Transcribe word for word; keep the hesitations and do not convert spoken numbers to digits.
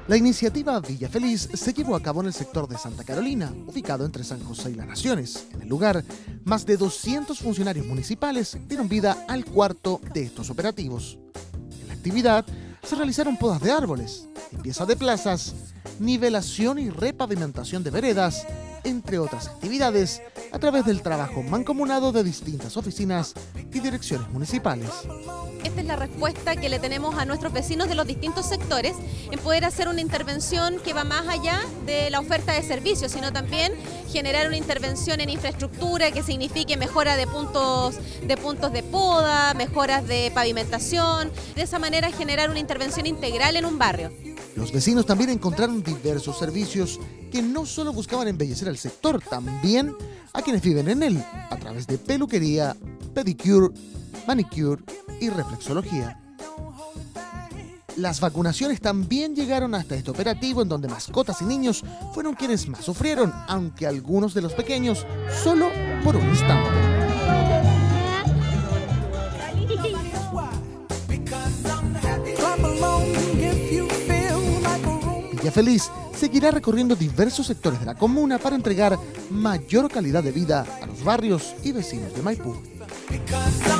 La iniciativa Villa Feliz se llevó a cabo en el sector de Santa Carolina, ubicado entre San José y Las Naciones. En el lugar, más de doscientos funcionarios municipales dieron vida al cuarto de estos operativos. En la actividad se realizaron podas de árboles, limpieza de plazas, nivelación y repavimentación de veredas, entre otras actividades, a través del trabajo mancomunado de distintas oficinas y direcciones municipales. Esta es la respuesta que le tenemos a nuestros vecinos de los distintos sectores en poder hacer una intervención que va más allá de la oferta de servicios, sino también generar una intervención en infraestructura que signifique mejora de puntos de puntos de poda, mejoras de pavimentación, de esa manera generar una intervención integral en un barrio. Los vecinos también encontraron diversos servicios que no solo buscaban embellecer al sector, también a quienes viven en él, a través de peluquería, pedicure, manicure y reflexología. Las vacunaciones también llegaron hasta este operativo, en donde mascotas y niños fueron quienes más sufrieron, aunque algunos de los pequeños solo por un instante. Villa Feliz seguirá recorriendo diversos sectores de la comuna para entregar mayor calidad de vida a los barrios y vecinos de Maipú.